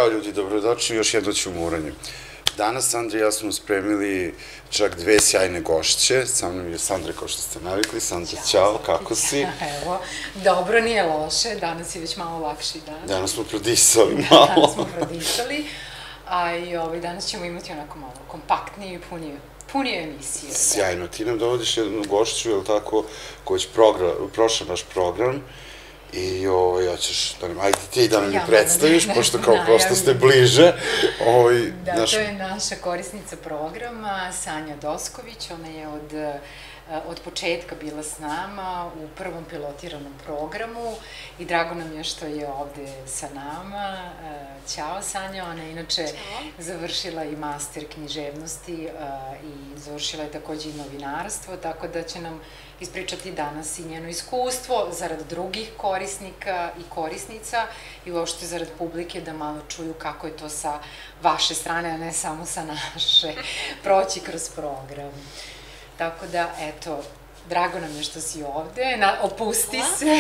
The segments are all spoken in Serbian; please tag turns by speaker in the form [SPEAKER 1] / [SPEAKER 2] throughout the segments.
[SPEAKER 1] Ćao ljudi, dobrodošli u još jedno ćumuranje. Danas Sandra i ja smo spremili čak dve sjajne gošće. Sa mnom je Sandra, kao što ste navikli. Sandra, ćao, kako si?
[SPEAKER 2] Evo, dobro, nije loše, danas je već malo lakši dan.
[SPEAKER 1] Danas smo prodisali malo.
[SPEAKER 2] Danas smo prodisali, a i danas ćemo imati onako malo kompaktnije i punije emisije.
[SPEAKER 1] Sjajno, ti nam dovodiš jednu gošću, je li tako, koja je prošla naš program. I ja ćeš, ajde ti da nam je predstaviš, pošto kao prosto ste bliže.
[SPEAKER 2] Da, to je naša korisnica programa, Sanja Dosković, ona je od početka bila s nama u prvom pilotiranom programu i drago nam je što je ovde sa nama. Ćao Sanja, ona je inače završila i master književnosti i završila je takođe i novinarstvo, tako da će nam ispričati danas i njeno iskustvo zarad drugih korisnika i korisnica i uopšte zarad publike da malo čuju kako je to sa vaše strane, a ne samo sa naše, proći kroz program. Tako da, eto, drago nam je što si ovde, opusti se,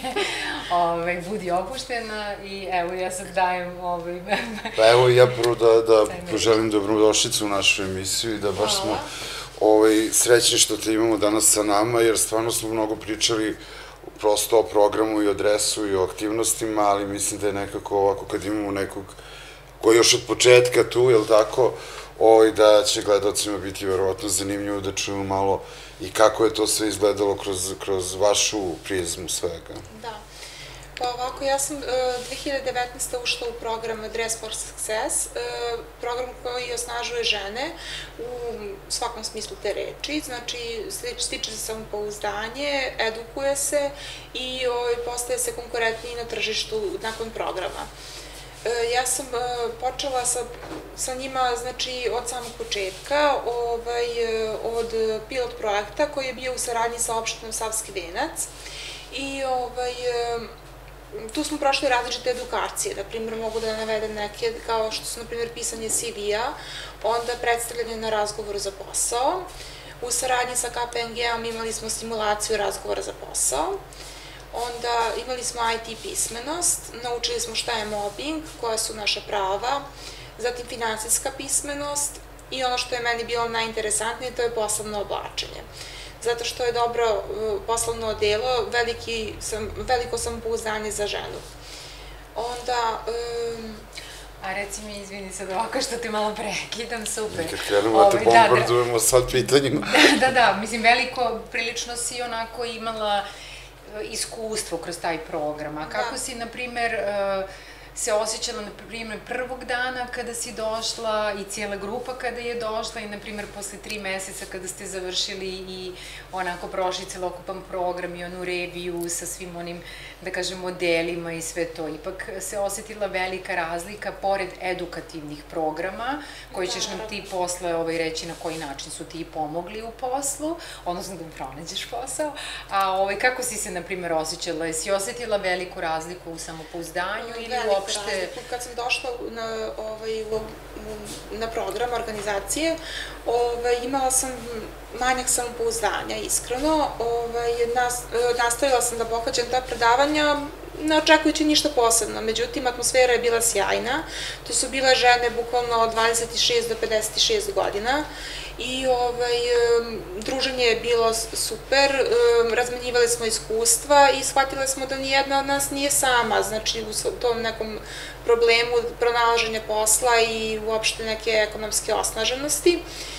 [SPEAKER 2] budi opuštena i evo ja sad dajem
[SPEAKER 1] Pa evo ja prvo da poželim dobrodošlicu u našu emisiju i da baš smo srećni što te imamo danas sa nama, jer stvarno smo mnogo pričali prosto o programu i o dresu i o aktivnostima, ali mislim da je nekako ovako kad imamo nekog koji je još od početka tu, je li tako, da će gledalcima biti verovatno zanimljivo da čuju malo i kako je to sve izgledalo kroz vašu prizmu svega.
[SPEAKER 3] Da. Pa ovako, ja sam 2019. ušla u program Dress for Success, program koji osnažuje žene u svakom smislu te reči, znači stiče se samopouzdanje, edukuje se i postaje se konkurentniji na tržištu nakon programa. Ja sam počela sa njima, znači, od samog početka, od pilot projekta koji je bio u saradnji sa opštinom Savski Venac i tu smo prošli različite edukacije, na primjer mogu da navedem neke kao što su na primjer pisanje CV-a, onda predstavljanje na razgovoru za posao, u saradnji sa KPMG-om imali smo simulaciju razgovora za posao, onda imali smo IT pismenost, naučili smo šta je mobbing, koja su naša prava, zatim finansijska pismenost i ono što je meni bilo najinteresantnije to je poslovno oblačenje. Zato što je dobro poslovno odelo, veliko samopouzdanje za ženu. Onda...
[SPEAKER 2] A reci mi, izvini sad ovako što te malo prekidam, super.
[SPEAKER 1] Nikad krenemo da te bombardujemo sad pitanjima.
[SPEAKER 2] Da, mislim, veliko, prilično si onako imala iskustvo kroz taj program. A kako si, na primer, se osjećala, na primjer, prvog dana kada si došla i cijela grupa kada je došla i, na primjer, posle 3 meseca kada ste završili i onako prošli celokupan program i onu reviju sa svim onim, da kažem, modelima i sve to. Ipak se osjetila velika razlika, pored edukativnih programa, koji ćeš nam ti posle reći na koji način su ti pomogli u poslu, odnosno da pronađeš posao. A kako si se, na primjer, osjećala? Jesi osjetila veliku razliku u samopouzdanju ili uopšte?
[SPEAKER 3] Kad sam došla na program organizacije, imala sam manjak samopouzdanja, iskreno. Nastavila sam da pohađam ta predavanja, ne očekujući ništa posebno, međutim, atmosfera je bila sjajna. To su bile žene bukvalno od 26 do 56 godina i druženje je bilo super, razmenjivali smo iskustva i shvatile smo da nijedna od nas nije sama, znači u tom nekom problemu pronalaženja posla i uopšte neke ekonomske osnaženosti.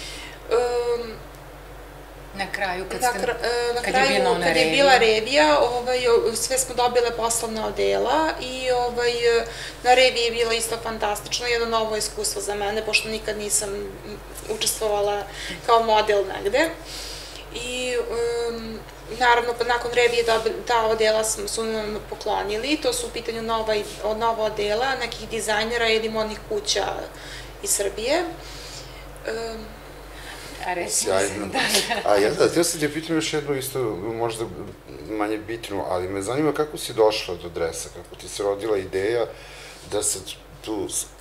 [SPEAKER 2] Na kraju, kad
[SPEAKER 3] je bila revija, sve smo dobile poslovna odela i na reviji je bilo isto fantastično, jedno novo iskustvo za mene, pošto nikad nisam učestvovala kao model negde. I naravno, nakon revije ta odela su nam poklonili, to su u pitanju nova odela, nekih dizajnera ili modnih kuća iz Srbije.
[SPEAKER 1] Sjajno. A ja da, htio sam ti pitam još jednu isto, možda manje bitnu, ali me zanima kako si došla do dresa, kako ti se rodila ideja da se tu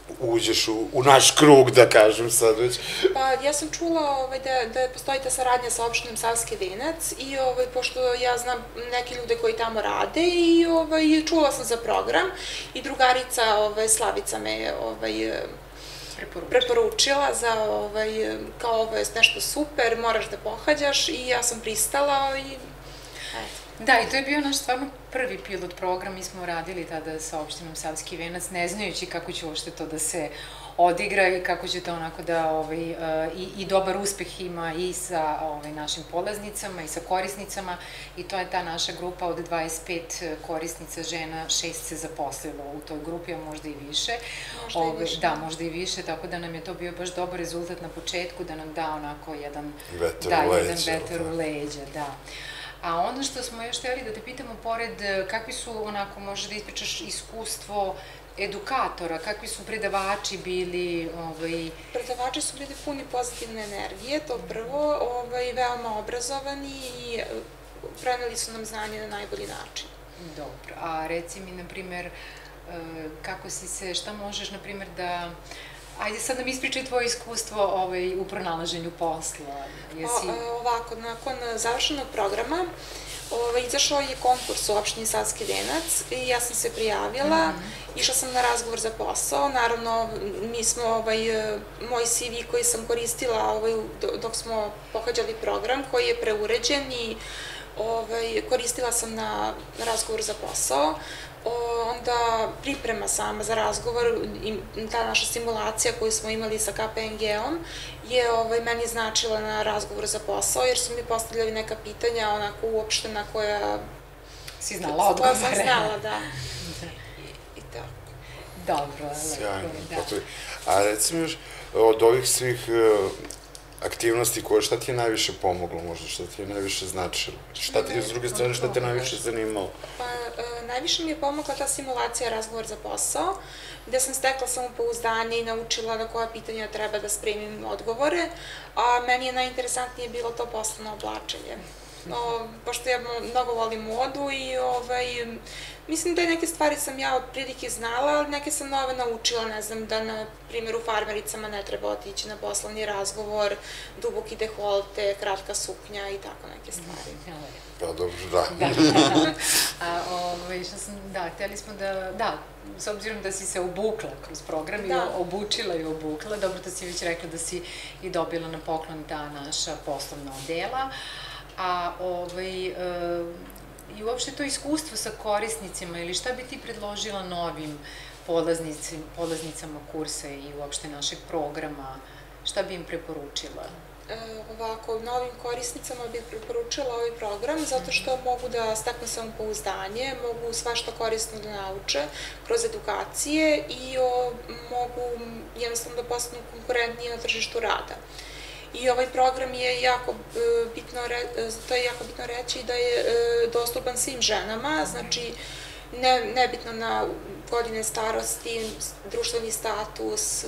[SPEAKER 1] uđeš u naš krug, da kažem sad već?
[SPEAKER 3] Pa ja sam čula da postoji ta saradnja sa opštinom Savski Venac i pošto ja znam neke ljude koji tamo rade i čula sam za program i drugarica Slavica me je preporučila za kao ovo je nešto super, moraš da pohađaš i ja sam pristala i
[SPEAKER 2] Da, i to je bio naš stvarno prvi pilot program, mi smo radili tada sa opštinom Savski Venac, ne znajući kako će uopšte to da se odigra i kako će to onako da i dobar uspeh ima i sa našim polaznicama i sa korisnicama i to je ta naša grupa od 25 korisnica žena, 6 se zaposlilo u toj grupi, a možda i više. Da, možda i više, tako da nam je to bio baš dobar rezultat na početku, da nam da onako jedan vetar u leđa, da. A ono što smo još htjeli da te pitamo, pored kakvi su, onako, možeš da ispričaš iskustvo edukatora, kakvi su predavači bili?
[SPEAKER 3] Predavači su bili puni pozitivne energije, to prvo, veoma obrazovani i preneli su nam znanje na najbolji način.
[SPEAKER 2] Dobro, a reci mi, na primer, kako si se, šta možeš, na primer, da... Ajde sad nam ispričaj tvoje iskustvo u pronalaženju posla.
[SPEAKER 3] Ovako, nakon završenog programa izašao je konkurs u opštini Savski Venac i ja sam se prijavila, išla sam na razgovor za posao, naravno mi smo, moj CV koji sam koristila dok smo pohađali program koji je preuređen i koristila sam na razgovor za posao, onda priprema sama za razgovor i ta naša simulacija koju smo imali sa KPMG-om je meni značila na razgovor za posao jer su mi postavljali neka pitanja onako uopštena koja...
[SPEAKER 2] Si znala odgovore.
[SPEAKER 3] Koja sam znala, da. I tako.
[SPEAKER 2] Dobro.
[SPEAKER 1] Sjajno. A recimo još od ovih svih aktivnosti šta ti je najviše pomoglo možda, šta ti je najviše značilo? Šta ti je s druge strane, šta te najviše zanimalo?
[SPEAKER 3] Pa, najviše mi je pomogla ta simulacija razgovor za posao, gde sam stekla samopouzdanje i naučila na koja pitanja treba da spremim odgovore, a meni je najinteresantnije bilo to poslovno oblačenje. Pošto ja mnogo volim modu i mislim da neke stvari sam ja od prilike znala, ali neke sam nove naučila, ne znam, da na primjer u farmericama ne treba otići na poslovni razgovor, duboki dekolte, kratka suknja i tako neke stvari.
[SPEAKER 1] Pa dobro, da.
[SPEAKER 2] Da, htjeli smo da, s obzirom da si se obukla kroz program i obučila i obukla, dobro da si već rekla da si i dobila na poklon ta naša poslovna odela, i uopšte to iskustvo sa korisnicima ili šta bi ti predložila novim polaznicama kursa i uopšte našeg programa, šta bi im preporučila?
[SPEAKER 3] Ovako, novim korisnicama bih preporučila ovaj program zato što mogu da steknu samopouzdanje, mogu svašta korisno da nauče kroz edukacije i mogu jednostavno da postanu konkurentniji na tržištu rada. I ovaj program je jako bitno reći da je dostupan svim ženama, znači nebitno na godine starosti, društveni status,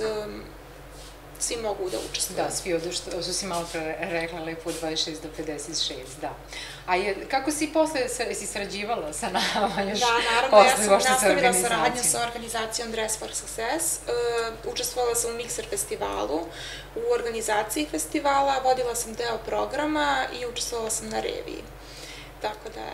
[SPEAKER 3] svi mogu da učestvuju.
[SPEAKER 2] Da, svi što si malo rekla lepo od 26 do 56, da. A kako si posle sarađivala sa nama još?
[SPEAKER 3] Da, naravno, ja sam nastavila saradnju sa organizacijom Dress for Success, učestvovala sam u Mixer festivalu, u organizaciji festivala, vodila sam deo programa i učestvovala sam na reviji. Tako da...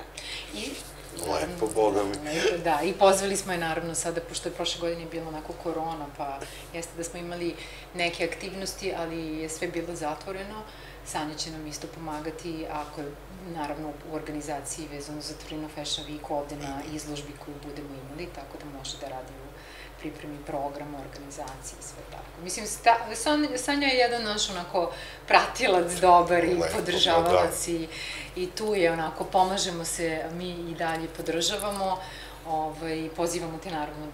[SPEAKER 1] Lepo, Boga mi.
[SPEAKER 2] Da, i pozvali smo je naravno sada, pošto je prošle godine bilo onako korona, pa jeste da smo imali neke aktivnosti, ali je sve bilo zatvoreno. Sanja će nam isto pomagati, ako je naravno u organizaciji vezano za Torino Fashion Week ovde na izložbi koju budemo imali, tako da može da radi u pripremi programa, organizaciji i sve tako. Mislim, Sanja je jedan naš onako pratilac dobar i podržavalac i tu je onako, pomažemo se, mi i dalje podržavamo, pozivamo te naravno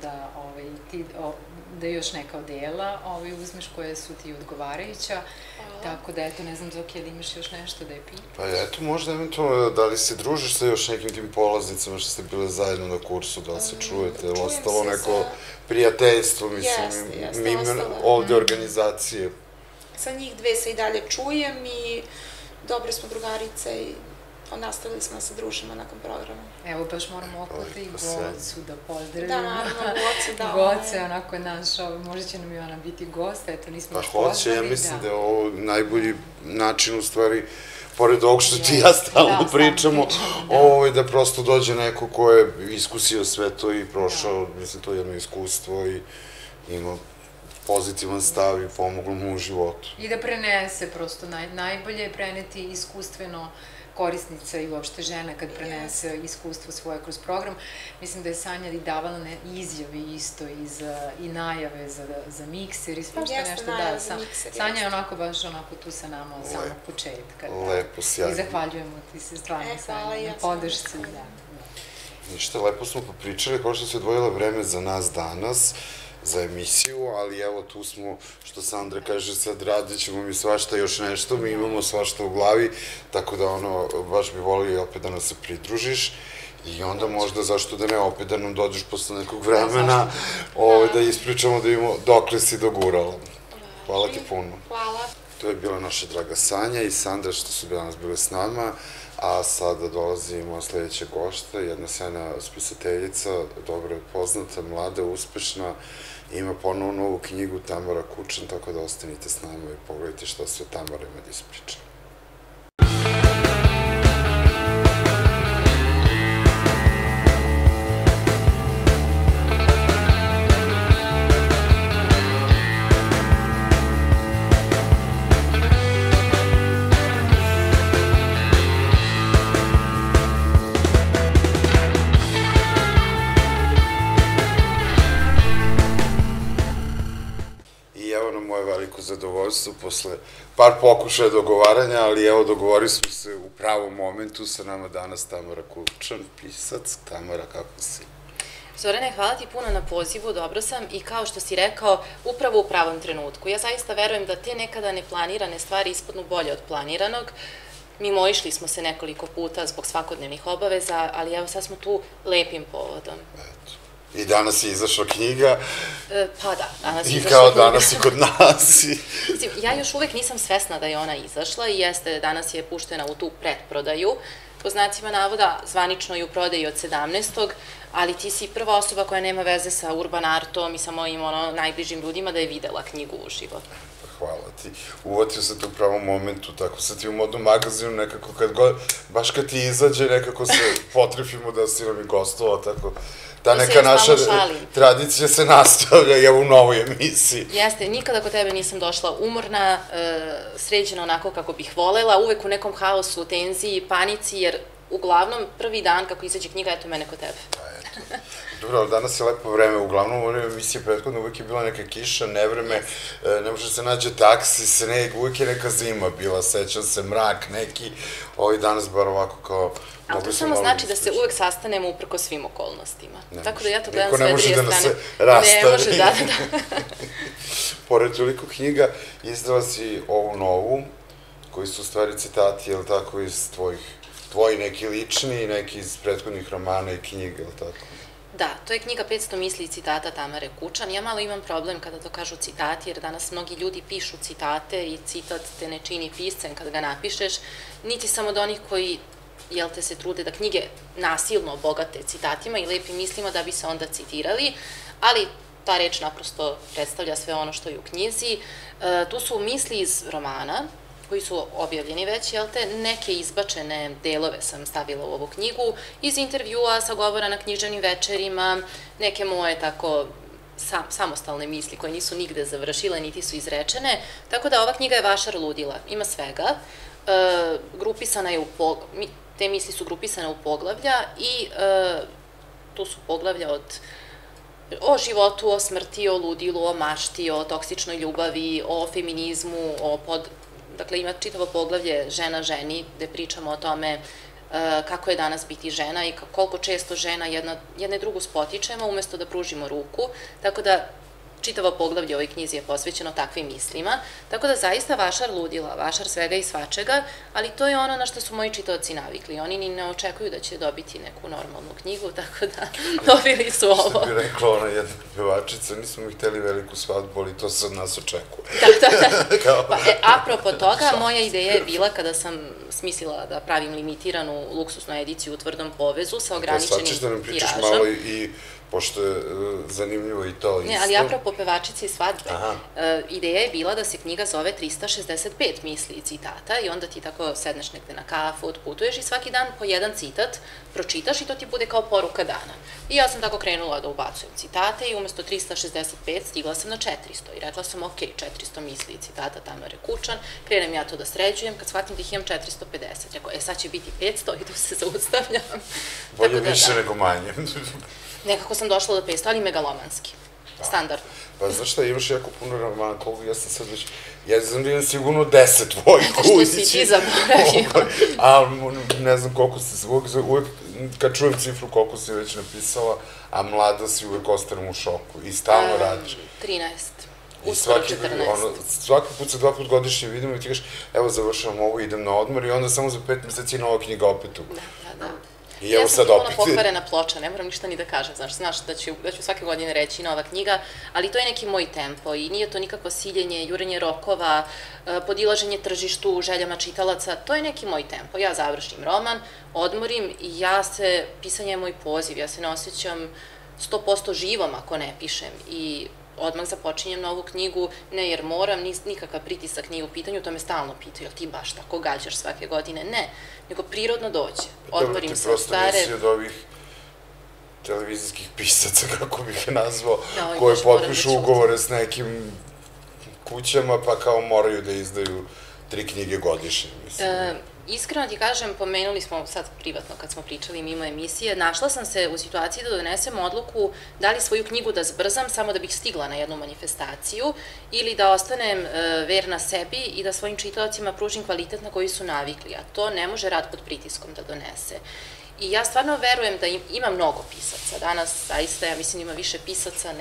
[SPEAKER 2] da još neka odela uzmeš koje su ti odgovarajuća, tako da eto, ne znam Zoki, ali imaš još nešto da je pita?
[SPEAKER 1] Pa eto, možda eventualno, da li se družiš sa još nekim tim polaznicama što ste bile zajedno na kursu, da li se čujete, ili ostalo neko prijateljstvo, mislim, ovde organizacije?
[SPEAKER 3] Sa njih dve se i dalje čujem i dobre smo drugarice i nastavili smo da se družimo nakon programa.
[SPEAKER 2] Evo, baš moramo okupiti i Gocu da pozdravimo.
[SPEAKER 3] Da, naravno, Gocu, da.
[SPEAKER 2] Goce, onako je naš, možda će nam i ona biti gost, eto, nismo još
[SPEAKER 1] poznali. Pa hoće, ja mislim da je ovo najbolji način, u stvari, pored ovog što ti i ja stalno pričamo, da prosto dođe neko ko je iskusio sve to i prošao, mislim, to jedno iskustvo i ima pozitivan stav i pomoglo mu u životu.
[SPEAKER 2] I da prenese, prosto najbolje je preneti iskustveno korisnica i uopšte žena kad prenese iskustvo svoje kroz program. Mislim da je Sanja i davala izjavi isto i najave za mikser i svašta nešto. Sanja je onako baš tu sa nama od samog početka.
[SPEAKER 1] Lepo, sjajno.
[SPEAKER 2] I zahvaljujemo ti se stvarno Sanja na podršci.
[SPEAKER 1] Ništa, lepo smo popričali, kao što se odvojila vreme za nas danas, za emisiju, ali evo tu smo, što Sandra kaže, sad radit ćemo mi svašta još nešto, mi imamo svašta u glavi, tako da baš bi volio opet da nas se pridružiš i onda možda, zašto da ne, opet da nam dođeš posle nekog vremena, da ispričamo da vidimo dokle si dogurala. Hvala ti puno.
[SPEAKER 3] Hvala.
[SPEAKER 1] To je bila naša draga Sanja i Sandra što su danas bile s nama, a sada dolazimo sledeća gošta, jedna sjajna spisateljica, dobro je poznata, mlada, uspešna, ima ponovo novu knjigu Tamara Kučan, tako da ostanite s nama i pogledajte šta sve Tamara ima da ispriča. Zadovoljstvo posle par pokušaja dogovaranja, ali evo dogovorili smo se u pravom momentu, sa nama danas Tamara Kučan, pisac. Tamara, kako si?
[SPEAKER 4] Zorane, hvala ti puno na pozivu, dobro sam i kao što si rekao, upravo u pravom trenutku. Ja zaista verujem da te nekada neplanirane stvari ispadnu bolje od planiranog. Mimoišli smo se nekoliko puta zbog svakodnevnih obaveza, ali evo sad smo tu lepim povodom.
[SPEAKER 1] Eto. I danas je izašla knjiga.
[SPEAKER 4] Pa da, danas je
[SPEAKER 1] izašla knjiga. I kao danas i kod nas.
[SPEAKER 4] Ja još uvek nisam svesna da je ona izašla i jeste, danas je puštena u tu pretprodaju. Po znacima navoda, zvanično i u prodaji od 17. ali ti si prva osoba koja nema veze sa urban artom i sa mojim najbližim ljudima da je videla knjigu uživo.
[SPEAKER 1] Hvala ti. Uvatio se to u pravom momentu, tako sad ti u modnom magazinu nekako kad god, baš kad ti izađe nekako se potrefimo da si nam i gostovao, tako ta neka naša tradicija se nastavlja i u novoj emisiji.
[SPEAKER 4] Jeste, nikada kod tebe nisam došla umorna, sređena onako kako bih volela, uvek u nekom haosu, tenziji, panici, jer uglavnom prvi dan kako izađe knjiga, eto mene kod tebe.
[SPEAKER 1] Dobro, ali danas je lepo vreme, uglavnom u ovoj emisiji prethodno uvek je bila neka kiša, nevreme, ne može se nađe taksi, sneg, uvek je neka zima bila, sećam se, mrak neki, danas bar ovako kao...
[SPEAKER 4] Ali to samo znači da se uvek sastanemo uprko svim okolnostima. Tako da ja to gledam s vedrije strane.
[SPEAKER 1] Niko ne može da nas se rastavi.
[SPEAKER 4] Ne može, da.
[SPEAKER 1] Pored toliko knjiga, izdala si ovu novu, koji su u stvari citati, jel tako, iz tvoji neki lični, neki iz prethodnih romana i knjiga, jel tako?
[SPEAKER 4] Da, to je knjiga 500 misli i citata Tamare Kučan. Ja malo imam problem kada to kažu citati, jer danas mnogi ljudi pišu citate i citat te ne čini piscem kada ga napišeš, niti sam od onih koji jel te se trude da knjige nasilno obogate citatima i lepim mislima da bi se onda citirali, ali ta reč naprosto predstavlja sve ono što je u knjizi. Tu su misli iz romana, koji su objavljeni već, jel te, neke izbačene delove sam stavila u ovu knjigu, iz intervjua, sa govora na književnim večerima, neke moje tako samostalne misli koje nisu nigde završile, niti su izrečene, tako da ova knjiga je vašar ludila, ima svega, grupisana je te misli su grupisane u poglavlja i tu su poglavlja o životu, o smrti, o ludilu, o mašti, o toksičnoj ljubavi, o feminizmu, dakle ima čitavo poglavlje žena ženi gde pričamo o tome kako je danas biti žena i koliko često žena jedne drugu spotičemo umesto da pružimo ruku, tako da čitavo poglavlje u ovoj knjizi je posvećeno takvim mislima, tako da zaista vašar ludila, vašar svega i svačega, ali to je ono na što su moji čitaoci navikli. Oni ni ne očekuju da će dobiti neku normalnu knjigu, tako da dobili su ovo.
[SPEAKER 1] Što bi rekla ona jedna pevačica, nismo mi hteli veliku svadbu, ali to se od nas očekuje.
[SPEAKER 4] Apropo toga, moja ideja je bila kada sam smislila da pravim limitiranu luksusnu ediciju u tvrdom povezu sa ograničenim tiražom.
[SPEAKER 1] Sad ćeš da nam pričaš malo i pošto je zanimljivo i to isto.
[SPEAKER 4] Ne, ali apropo pevačice i svadbe, ideja je bila da se knjiga zove 365 misli i citata i onda ti tako sedneš negde na kafu, otputuješ i svaki dan po jedan citat pročitaš i to ti bude kao poruka dana. I ja sam tako krenula da ubacujem citate i umesto 365 stigla sam na 400 i rekla sam ok, 400 misli i citata Tamare Kučan, krenem ja to da sređujem, kad shvatim da ih imam 450, rekao, sad će biti 500 i tu se zaustavljam.
[SPEAKER 1] Bolje više nego manje.
[SPEAKER 4] Nekako sam došla do 500, ali megalomanski. Standardno.
[SPEAKER 1] Pa znaš šta, imaš jako puno romana, koliko ja sam sad već, ja znam da imam sigurno 10 tvojih kući.
[SPEAKER 4] Što si ti zaboravio.
[SPEAKER 1] A ne znam koliko si, uvek kad čujem cifru koliko si već napisala, a mlada si uvek ostanem u šoku i stalno radiš.
[SPEAKER 4] 13.
[SPEAKER 1] I svaki put se 2 put godišnje vidimo i ti kažeš, evo završavam ovo, idem na odmor i onda samo za 5 meseci nova knjiga opet tu.
[SPEAKER 4] Da.
[SPEAKER 1] I evo sad opet.
[SPEAKER 4] Ja sam potpuno pokvarena ploča, ne moram ništa ni da kažem, znaš da ću svake godine reći nova knjiga, ali to je neki moj tempo i nije to nikakvo siljenje, jurenje rokova, podilaženje tržištu, željama čitalaca, to je neki moj tempo. Ja završim roman, odmorim i pisanje je moj poziv, ja se ne osjećam 100% živom ako ne pišem i odmah započinjem novu knjigu, ne jer moram, nikakav pritisak nije u pitanju, to me stalno pitaju, jel ti baš tako gađaš svake godine? Ne, nego prirodno dođe. Odmorim se od stare...
[SPEAKER 1] Dobro, ti prosto nisi od ovih televizijskih pisaca, kako bih je nazvao, koje potpišu ugovore s nekim kućama, pa kao moraju da izdaju 3 knjige godišnje, mislim.
[SPEAKER 4] Iskreno ti kažem, pomenuli smo sad privatno kad smo pričali mimo emisije, našla sam se u situaciji da donesem odluku da li svoju knjigu da zbrzam samo da bih stigla na jednu manifestaciju ili da ostanem verna sebi i da svojim čitaocima pružim kvalitet na koji su navikli, a to ne može rad pod pritiskom da donese. I ja stvarno verujem da ima mnogo pisaca. Danas, zaista, ja mislim ima više pisaca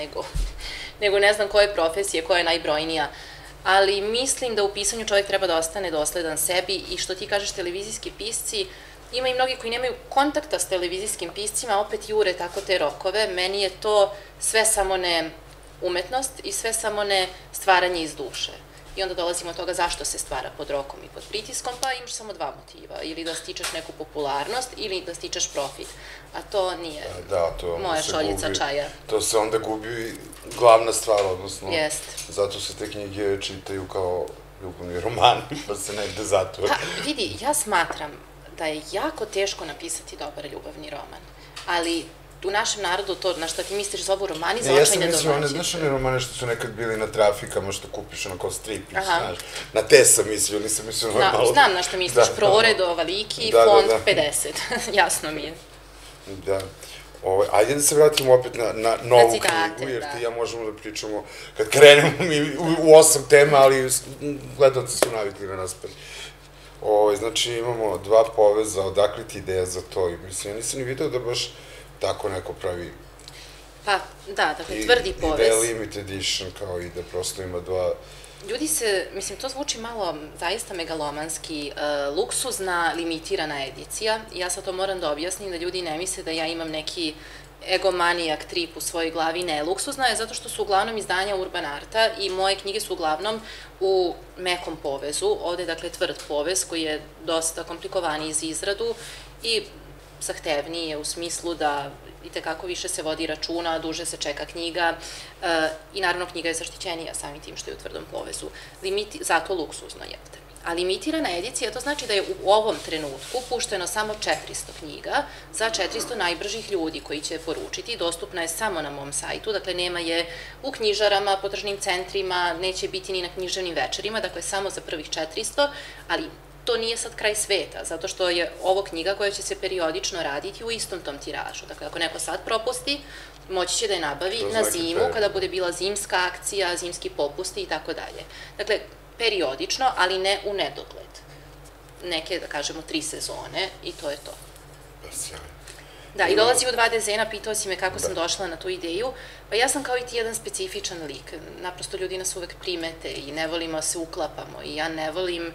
[SPEAKER 4] nego ne znam koje profesije, koja je najbrojnija. Ali mislim da u pisanju čovjek treba da ostane dosledan sebi i što ti kažeš televizijski pisci, ima i mnogi koji nemaju kontakta s televizijskim piscima, opet jure tako te rokove. Meni je to sve samo ne umetnost i sve samo ne stvaranje iz duše. I onda dolazimo od toga zašto se stvara pod rokom i pod pritiskom, pa imaš samo 2 motiva, ili da stičeš neku popularnost ili da stičeš profit, a to nije moja šoljica čaja.
[SPEAKER 1] To se onda gubi glavna stvar, odnosno, zato se te knjige čitaju kao ljubavni romani, pa se negde zatvore.
[SPEAKER 4] Pa vidi, ja smatram da je jako teško napisati dobar ljubavni roman, ali u našem narodu to, na što ti misliš, zovu romani za očajne domaćice.
[SPEAKER 1] Znaš one romane što su nekad bili na trafikama, što kupiš onako stripić, znaš, na te sam mislio, nisam mislio normalno.
[SPEAKER 4] Znam na što misliš, Prored, Ovaliki, font 50, jasno mi je.
[SPEAKER 1] Da. Ajde da se vratimo opet na novu knjigu, jer ti i ja možemo da pričamo, kad krenemo mi u 8 tema, ali gledalci su navikli na nas. Znači imamo 2 poveza, odakle ti ideja za to i mislim, ja nisam ni vidio da baš tako neko pravi...
[SPEAKER 4] Pa, da, dakle, tvrdi povez.
[SPEAKER 1] I da je limited edition, kao i da prosto ima 2...
[SPEAKER 4] Ljudi se, mislim, to zvuči malo zaista megalomanski, luksuzna, limitirana edicija. Ja sad to moram da objasnim, da ljudi ne misle da ja imam neki egomanijak trip u svojoj glavi. Ne, luksuzna je zato što su uglavnom izdanja Urban Arta i moje knjige su uglavnom u mekom povezu. Ovde je, dakle, tvrd povez koji je dosta komplikovaniji za izradu i zahtevniji je u smislu da itekako više se vodi računa, duže se čeka knjiga i naravno knjiga je zaštićenija samim tim što je u tvrdom povezu. Zato luksuzno jeste. A limitirana edicija, to znači da je u ovom trenutku pušteno samo 400 knjiga za 400 najbržih ljudi koji će je poručiti. Dostupna je samo na mom sajtu, dakle nema je u knjižarama, po tržnim centrima, neće biti ni na književnim večerima, dakle samo za prvih 400, ali to nije sad kraj sveta, zato što je ovo knjiga koja će se periodično raditi u istom tom tiražu. Dakle, ako neko sad propusti, moći će da je nabavi na zimu, kada bude bila zimska akcija, zimski popusti i tako dalje. Dakle, periodično, ali ne u nedogled. Neke, da kažemo, 3 sezone i to je to. Da, i dolazi u 2 dezena, pitao si me kako sam došla na tu ideju, pa ja sam kao i ti jedan specifičan lik, naprosto ljudi nas uvek primete i ne volimo se uklapamo i ja ne volim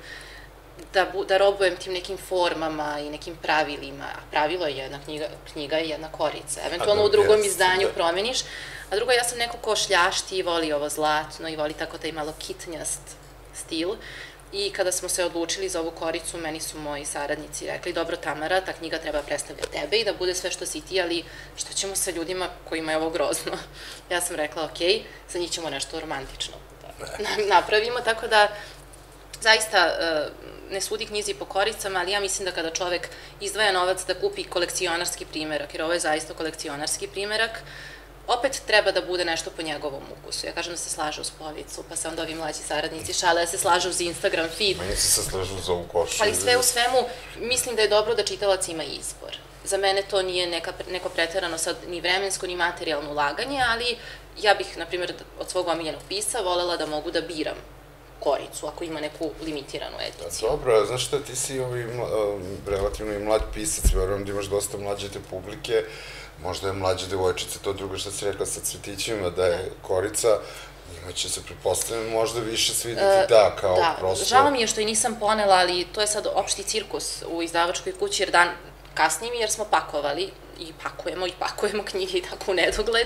[SPEAKER 4] da robujem tim nekim formama i nekim pravilima, a pravilo je jedna knjiga je jedna korica, eventualno u drugom izdanju promeniš, a drugo, ja sam neko ko šljašti i voli ovo zlatno i voli tako taj malo kitnjast stil. I kada smo se odlučili za ovu koricu, meni su moji saradnici rekli, dobro Tamara, ta knjiga treba predstavljati tebe i da bude sve što si ti, ali što ćemo sa ljudima kojima je ovo grozno? Ja sam rekla, ok, za njih ćemo nešto romantično da napravimo, tako da zaista ne sudi knjizi po koricama, ali ja mislim da kada čovek izdvaja novac da kupi kolekcionarski primerak, jer ovo je zaista kolekcionarski primerak, opet treba da bude nešto po njegovom ukusu. Ja kažem da se slaže uz policu, pa se onda ovi mlađi saradnici šale da se slažu uz Instagram feed.
[SPEAKER 1] Meni se slažu uz ovu košu.
[SPEAKER 4] Ali sve u svemu, mislim da je dobro da čitalac ima izbor. Za mene to nije neko preterano sad ni vremensko, ni materijalno ulaganje, ali ja bih, na primjer, od svog omiljenog pisca volela da mogu da biram koricu, ako ima neku limitiranu ediciju.
[SPEAKER 1] Dobro, znaš šta, ti si relativno i mlad pisac, verujem da imaš dosta mlađe te publike, možda je mlađe devojčice, to drugo što si rekla sa cvetićima, da je korica, njima će se pretpostavljati možda više svidjeti da, kao prosto...
[SPEAKER 4] Da, žao mi je što i nisam ponela, ali to je sad opšti cirkus u izdavačkoj kući, jer kasnije jer smo pakovali i pakujemo knjige i tako u nedogled.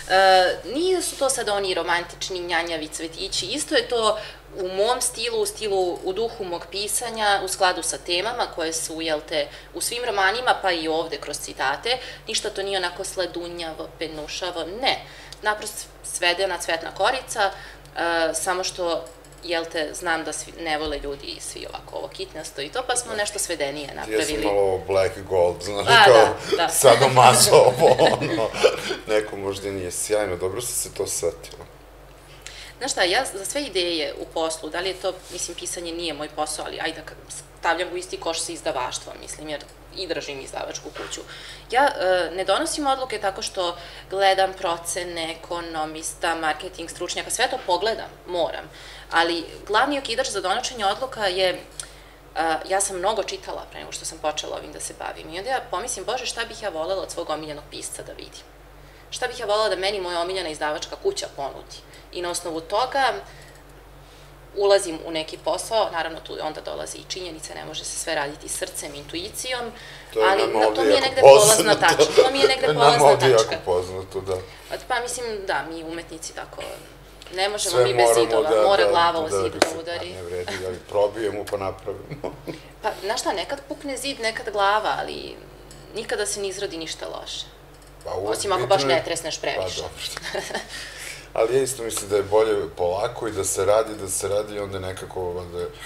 [SPEAKER 4] Nije su to sad oni romantični njanjavi cvetići, isto je to u mom stilu, u duhu mog pisanja, u skladu sa temama koje su, jel te, u svim romanima, pa i ovde kroz citate, ništa to nije onako sladunjavo, penušavo, ne. Naprosto svedena cvetna korica, samo što, jel te, znam da ne vole ljudi svi ovako ovo kitnasto i to, pa smo nešto svedenije napravili.
[SPEAKER 1] Ti jesi malo black gold, znaš, kao sadomasovo, ono, neko možda nije sjajno, dobro se to setilo.
[SPEAKER 4] Znaš šta, ja za sve ideje u poslu, da li je to, mislim, pisanje nije moj posao, ali ajde da stavljam u isti koš sa izdavaštvom, mislim, jer i držim izdavačku kuću. Ja ne donosim odluke tako što gledam procene, ekonomista, marketing, stručnjaka, sve to pogledam, moram, ali glavni okidač za donošenje odluka je, ja sam mnogo čitala pre nego što sam počela ovim da se bavim i onda ja pomislim, bože, šta bih ja volela od svog omiljenog pisca da vidim? Šta bih ja volela da meni moja omiljena izdavačka kuća ponudi? I na osnovu toga ulazim u neki posao, naravno tu onda dolazi i činjenice, ne može se sve raditi srcem, intuicijom, ali to mi je negde polazna tačka. To mi je negde polazna tačka.
[SPEAKER 1] Nam ovdje jako poznato, da.
[SPEAKER 4] Pa mislim, da, mi umetnici tako, ne možemo mi bez zidova, mora glava o zid da udari.
[SPEAKER 1] Ne vredi, ali probijemo pa napravimo.
[SPEAKER 4] Pa, znaš šta, nekad pukne zid, nekad glava, ali nikada se ne izrodi ništa loše. Osim ako baš ne tresneš previše.
[SPEAKER 1] Pa dobro. Ali ja isto mislim da je bolje polako i da se radi i onda nekako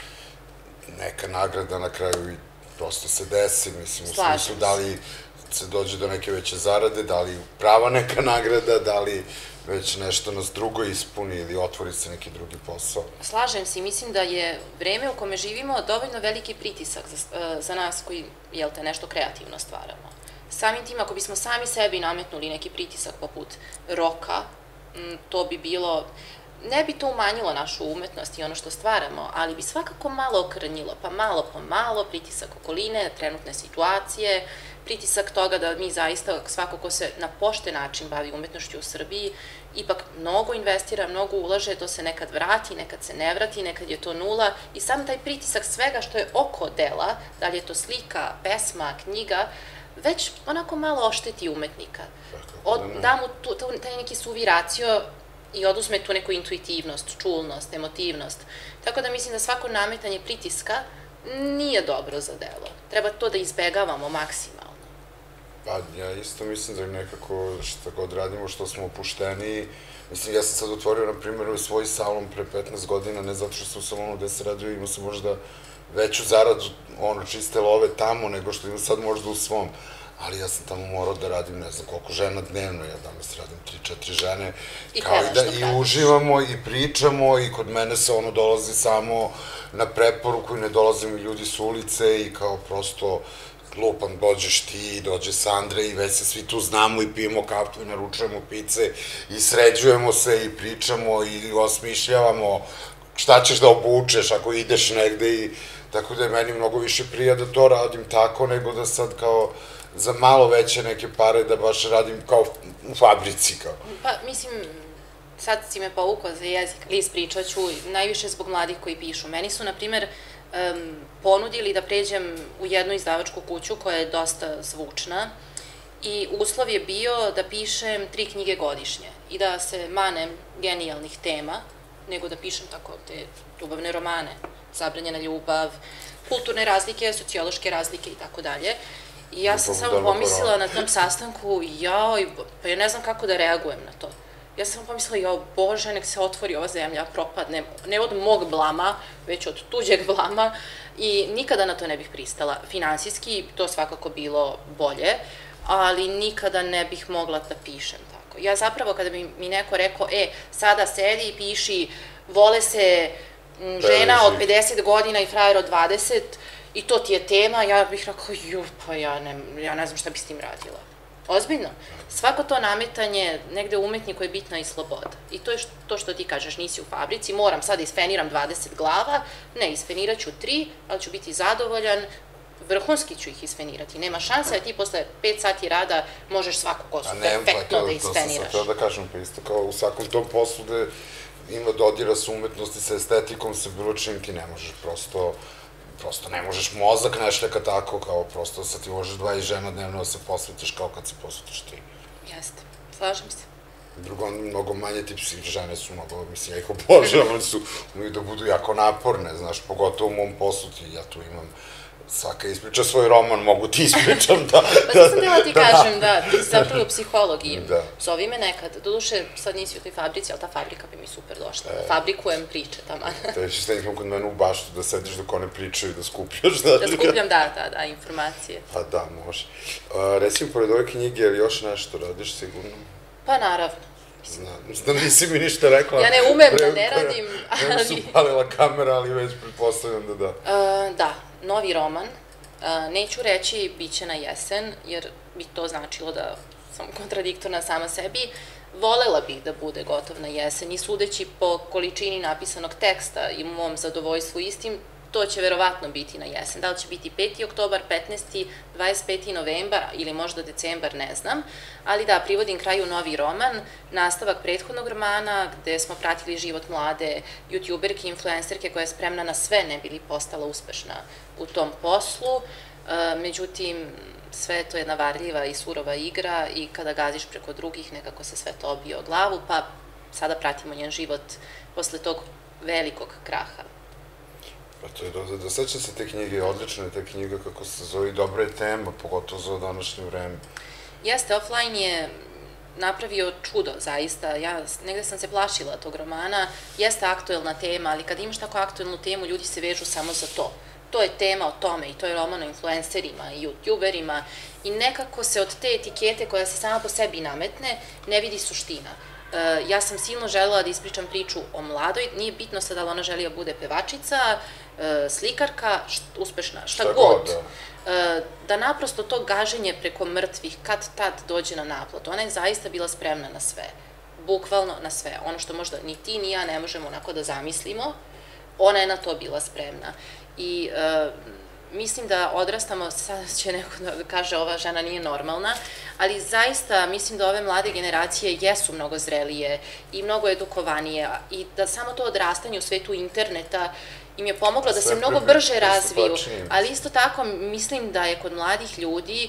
[SPEAKER 1] neka nagrada na kraju i prosto se desi, mislim, u smislu da li se dođe do neke veće zarade, da li prava neka nagrada, da li već nešto nas drugo ispuni ili otvori se neki drugi posao.
[SPEAKER 4] Slažem se i mislim da je vreme u kome živimo dovoljno veliki pritisak za nas koji, jel te, nešto kreativno stvaramo. Samim tim, ako bismo sami sebi nametnuli neki pritisak poput roka, to bi bilo, ne bi to umanjilo našu umetnost i ono što stvaramo, ali bi svakako malo okrnjilo, pa malo po malo, pritisak okoline, trenutne situacije, pritisak toga da mi zaista, svako ko se na pošten način bavi umetnošću u Srbiji, ipak mnogo investira, mnogo ulaže, to se nekad vrati, nekad se ne vrati, nekad je to nula i sam taj pritisak svega što je oko dela, da li je to slika, pesma, knjiga, već onako malo ošteti umetnika. Da mu taj neki suvi racio i oduzme tu neku intuitivnost, čulnost, emotivnost. Tako da mislim da svako nametanje pritiska nije dobro za delo. Treba to da izbegavamo maksimalno.
[SPEAKER 1] Pa ja isto mislim da nekako što god radimo, što smo opušteniji. Mislim, ja sam sad otvorio, na primjer, svoj salon pre 15 godina, ne zato što sam u salonu gde se radio, imao sam možda veću zaradu, čiste love tamo, nego što imam sad možda u svom. Ali ja sam tamo morao da radim ne znam koliko žena dnevno, ja danas radim 3-4 žene, kao i da uživamo i pričamo i kod mene se dolazi samo na preporuku i ne dolaze mi ljudi s ulice i kao prosto lupan, dođeš ti, dođe Sandra i već se svi tu znamo i pijemo kafu i naručujemo pice i sređujemo se i pričamo i osmišljavamo šta ćeš da obučeš ako ideš negde i tako da je meni mnogo više prija da to radim tako nego da sad kao za malo veće neke pare da baš radim kao u fabrici, kao.
[SPEAKER 4] Pa, mislim, sad si me povukao za jezik, ali ispričat ću, najviše zbog mladih koji pišu. Meni su, na primer, ponudili da pređem u jednu izdavačku kuću koja je dosta zvučna i uslov je bio da pišem 3 knjige godišnje i da se manem genijalnih tema, nego da pišem tako te ljubavne romane, zabranjena ljubav, kulturne razlike, sociološke razlike i tako dalje. I ja sam samo pomislila na tom sastanku, pa ja ne znam kako da reagujem na to. Ja sam pomislila, Bože, nek se otvori ova zemlja, propadne, ne od mog blama, već od tuđeg blama i nikada na to ne bih pristala. Finansijski to svakako bilo bolje, ali nikada ne bih mogla da pišem tako. Ja zapravo kada bi mi neko rekao, sada sedi i piši, vole se žena od 50 godina i frajer od 20 i to ti je tema, ja bih rekao, pa ja ne znam šta bi s tim radila. Ozbiljno. Svako to nametanje negde u umetniku je bitna i sloboda. I to je to što ti kažeš, nisi u fabrici, moram sad da isfeniram 20 glava, ne, isfenirat ću 3, ali ću biti zadovoljan, vrhunski ću ih isfenirati. Nema šanse, a ti posle 5 sati rada možeš svaku kosu perfektno da isfeniraš.
[SPEAKER 1] To sam sad da kažem, pa isto kao u svakom tom poslu gde ima dodira sa umetnosti, sa estetikom, sa bilo čim ti ne možeš prosto ne možeš mozak nešljaka tako, kao prosto sad ti možeš 20 žena dnevno da se posvetiš kao kad se posvetiš ti.
[SPEAKER 4] Jeste, slažem se.
[SPEAKER 1] Drugo, mnogo manje ti žene su mnogo, mislim, ja ih obožavam, oni su da budu jako naporne, znaš, pogotovo u mom poslu ja tu imam svaka ispriča svoj roman, mogu ti ispričam da...
[SPEAKER 4] Pa sam htjela ti kažem, da, ti si zapravo u psihologiji. Zovi me nekad, doduše sad nisi u toj fabrici, ali ta fabrika bi mi super došla. Fabrikujem priče, taman.
[SPEAKER 1] Da je što nekom kod mene u baštu da sediš dok one pričaju i da skupljaš,
[SPEAKER 4] da skupljam, da, informacije.
[SPEAKER 1] Pa da, može. Recimo, pored ove knjige, ali još nešto radiš sigurno?
[SPEAKER 4] Pa naravno.
[SPEAKER 1] Znam, nisi mi ništa rekla.
[SPEAKER 4] Ja ne umem da ne radim, ali...
[SPEAKER 1] Nema su palila kamera, ali već pretpostavljam da da.
[SPEAKER 4] Da, novi roman. Neću reći bit će na jesen, jer bi to značilo da sam kontradiktorna sama sebi. Volela bih da bude gotov na jesen i sudeći po količini napisanog teksta i mom zadovoljstvu istim, to će verovatno biti na jesen. Da li će biti 5. oktobar, 15. 25. novembar ili možda decembar, ne znam. Ali da, privodim kraju novi roman, nastavak prethodnog romana gde smo pratili život mlade youtuberke, influencerke koja je spremna na sve ne bili postala uspešna u tom poslu. Međutim, sve je to jedna varljiva i surova igra i kada gaziš preko drugih nekako se sve to obije o glavu, pa sada pratimo njen život posle tog velikog kraha.
[SPEAKER 1] Pa to je da sećam se te knjige, odlična je ta knjiga, kako se zove, dobra je tema, pogotovo za današnje vreme.
[SPEAKER 4] Jeste, Offline je napravio čudo, zaista. Ja negde sam se plašila tog romana, jeste aktuelna tema, ali kad imaš tako aktuelnu temu, ljudi se vežu samo za to. To je tema o tome i to je roman o influencerima i youtuberima i nekako se od te etikete koja se sama po sebi nametne ne vidi suština. Ja sam silno želela da ispričam priču o mladoj, nije bitno sad da li ona želi da bude pevačica, slikarka, uspešna, šta god. Da naprosto to gaženje preko mrtvih kad tad dođe na naplatu. Ona je zaista bila spremna na sve, bukvalno na sve. Ono što možda ni ti ni ja ne možemo onako da zamislimo, ona je na to bila spremna. I mislim da odrastamo, sad će neko da kaže ova žena nije normalna, ali zaista mislim da ove mlade generacije jesu mnogo zrelije i mnogo edukovanije i da samo to odrastanje u svetu interneta im je pomoglo da se mnogo brže razviju, ali isto tako mislim da je kod mladih ljudi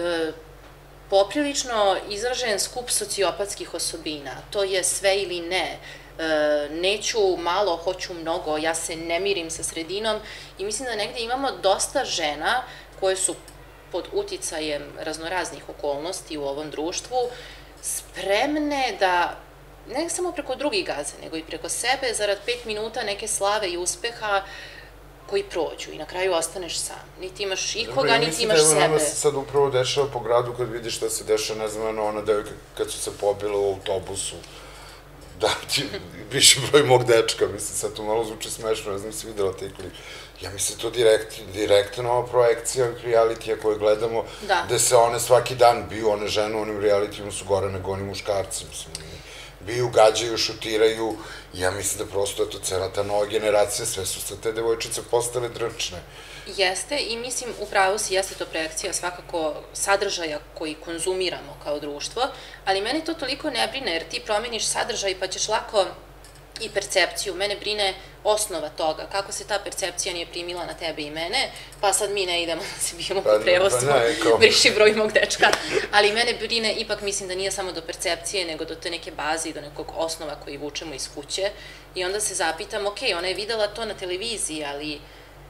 [SPEAKER 4] poprilično izražen skup sociopatskih osobina, to je sve ili ne. Neću malo, hoću mnogo, ja se ne mirim sa sredinom i mislim da negde imamo dosta žena koje su pod uticajem raznoraznih okolnosti u ovom društvu spremne da ne samo preko drugih gaze, nego i preko sebe zarad 5 minuta neke slave i uspeha koji prođu i na kraju ostaneš sam. Niti imaš ikoga, niti imaš sebe.
[SPEAKER 1] Nama se sad upravo dešava po gradu kad vidiš šta se dešava, ne znam, ona devojka kad su se pobile u autobusu. Da, ti više broj mog dečka, mislim, sad to malo zvuči smešno, ne znam si videla taj klip. Ja mislim, to direktna ova projekcija realitija koje gledamo, gde se one svaki dan biju, one žene u onim realitijima su gore nego oni muškarci, mislim, biju, gađaju, šutiraju, ja mislim da prosto, eto, cela ta nova generacija, sve su sad te devojčice postale drčne.
[SPEAKER 4] Jeste i mislim, upravo si, jeste to projekcija svakako sadržaja koji konzumiramo kao društvo, ali meni to toliko ne brine jer ti promeniš sadržaj pa ćeš lako i percepciju. Mene brine osnova toga, kako se ta percepcija nije primila na tebe i mene, pa sad mi ne idemo da se bijemo po prevozu, briši broj mog dečka, ali mene brine, ipak mislim da nije samo do percepcije, nego do te neke baze i do nekog osnova koji vučemo iz kuće i onda se zapitam, ok, ona je videla to na televiziji, ali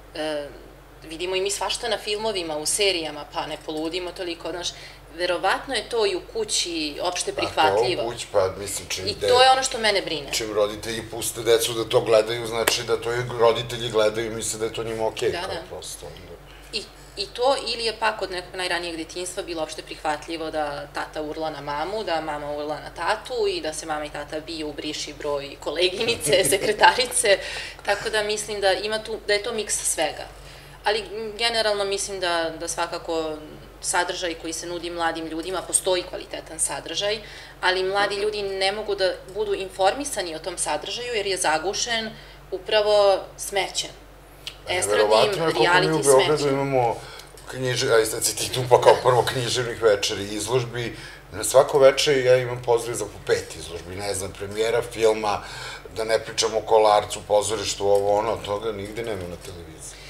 [SPEAKER 4] vidimo i mi svašta na filmovima, u serijama, pa ne poludimo toliko, znaš, verovatno je to i u kući opšte prihvatljivo.
[SPEAKER 1] A to u kući, pa mislim čim...
[SPEAKER 4] I to je ono što mene brine.
[SPEAKER 1] Čim roditelji puste decu da to gledaju, znači da to i roditelji gledaju i misle da je to njima okej, kao prosto.
[SPEAKER 4] I to ili je pak od nekog najranijeg detinjstva bilo opšte prihvatljivo da tata urla na mamu, da mama urla na tatu i da se mama i tata biju, briši broj koleginice, sekretarice, tako da mislim da ima tu, da je to miks svega. Ali generalno mislim da svakako sadržaj koji se nudi mladim ljudima, postoji kvalitetan sadržaj, ali mladi ljudi ne mogu da budu informisani o tom sadržaju jer je zagušen upravo smećem. Estradnim, reality smećem.
[SPEAKER 1] Verovatno je koliko mi u Beogradu imamo ajde si ti tu pa kao prvo književnih večeri i izložbi, na svako večer ja imam pozdrav za po 5 izložbi, ne znam, premijera filma, da ne pričam o Kolarcu, pozorištu, ovo, ono, toga nigde nema na televiziji.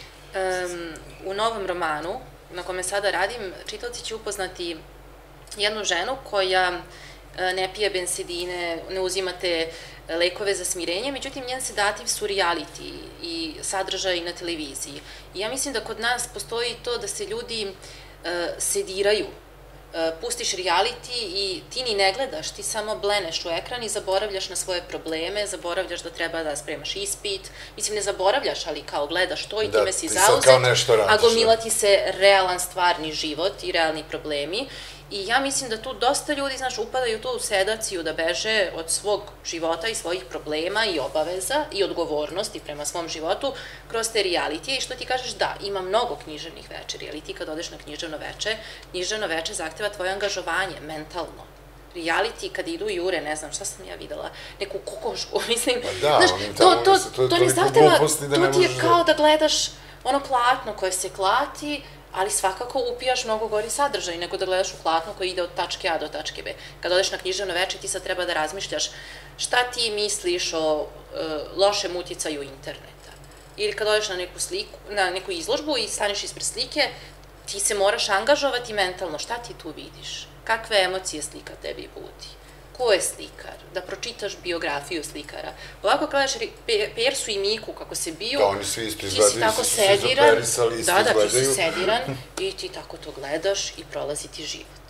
[SPEAKER 4] U novom romanu, na kome sada radim, čitaoci će upoznati jednu ženu koja ne pije bensedine, ne uzima te lekove za smirenje, međutim njen sedativ su reality i sadržaj na televiziji. I ja mislim da kod nas postoji to da se ljudi sediraju, pustiš reality i ti ni ne gledaš, ti samo bleneš u ekran i zaboravljaš na svoje probleme, zaboravljaš da treba da spremaš ispit, mislim ne zaboravljaš, ali kao gledaš to i time si zauzet, a gomila ti se realan stvarni život i realni problemi. I ja mislim da tu dosta ljudi, znaš, upadaju tu u sedaciju da beže od svog života i svojih problema i obaveza i odgovornosti prema svom životu kroz te realitije i što ti kažeš, da, ima mnogo književnih večeri, ali ti kad odeš na književno veče zahteva tvoje angažovanje, mentalno. Reality kad idu jure, ne znam, šta sam ja videla, neku kokošku, mislim, znaš, to ne zahteva, to ti je kao da gledaš ono platno koje se klati, ali svakako upijaš mnogo gori sadržaj nego da gledaš u platno koji ide od tačke A do tačke B. Kad odeš na književno veče ti sad treba da razmišljaš šta ti misliš o lošem uticaju interneta. Ili kad odeš na neku izložbu i staneš ispred slike, ti se moraš angažovati mentalno, šta ti tu vidiš? Kakve emocije slika tebi budi? Ko je slikar? Da pročitaš biografiju slikara. Ovako kada gledaš Persu i Miku kako se biju, ti si tako sediran, ti si sediran i ti tako to gledaš i prolazi ti život.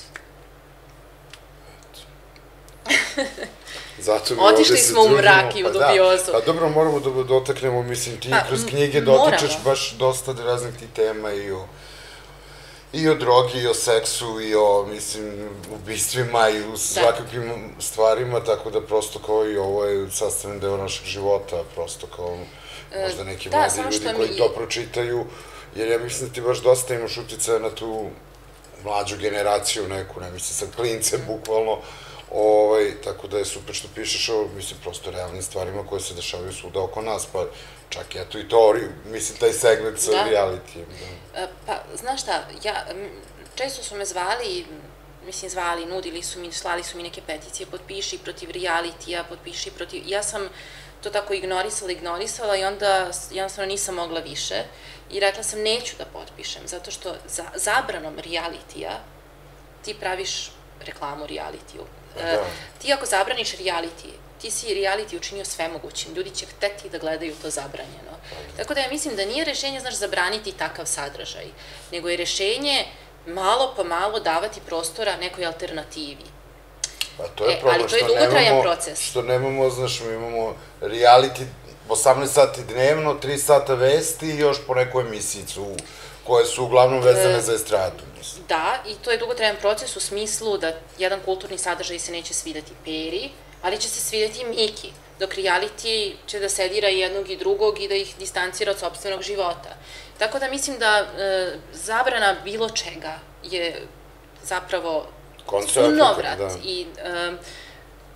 [SPEAKER 4] Otišli smo u mrak i u dubiozu.
[SPEAKER 1] Pa dobro, moramo da dotaknemo, mislim, ti kroz knjige dotičeš baš dosta raznih ti tema i o drogi, i o seksu, i o, mislim, ubistvima, i u svakakvim stvarima, tako da prosto kao i ovo je sastavni deo našeg života, prosto kao možda neki mladi ljudi koji to pročitaju, jer ja mislim da ti baš dosta imaš uticaja na tu mlađu generaciju neku, ne mislim sad klince, bukvalno, tako da je super što pišeš o, mislim, prosto realnim stvarima koje se dešavaju svuda oko nas, pa čak i eto i to, mislim, taj segment sa realitijem.
[SPEAKER 4] Pa, znaš šta, često su me zvali, mislim, nudili su mi, slali su mi neke peticije, potpiši protiv realitija, potpiši protiv, ja sam to tako ignorisala i onda jednostavno nisam mogla više i rekla sam neću da potpišem, zato što zabranom realitija ti praviš reklamu realitiju. Ti ako zabraniš reality, ti si reality učinio svemogućim, ljudi će hteti da gledaju to zabranjeno. Tako da ja mislim da nije rešenje, znaš, zabraniti takav sadržaj, nego je rešenje malo po malo davati prostora nekoj alternativi.
[SPEAKER 1] Pa to je problem,
[SPEAKER 4] ali to je dugotrajan proces.
[SPEAKER 1] Što nemamo, znaš, mi imamo reality 18 sati dnevno, 3 sata vesti i još po neku emisijicu koje su uglavnom vezane za estradu.
[SPEAKER 4] Da, i to je dugotrajan proces u smislu da jedan kulturni sadržaj se neće svideti Peri, ali će se svideti Miki, dok reality će da sedira jednog i drugog i da ih distancira od sopstvenog života. Tako da mislim da zabrana bilo čega je zapravo sunovrat i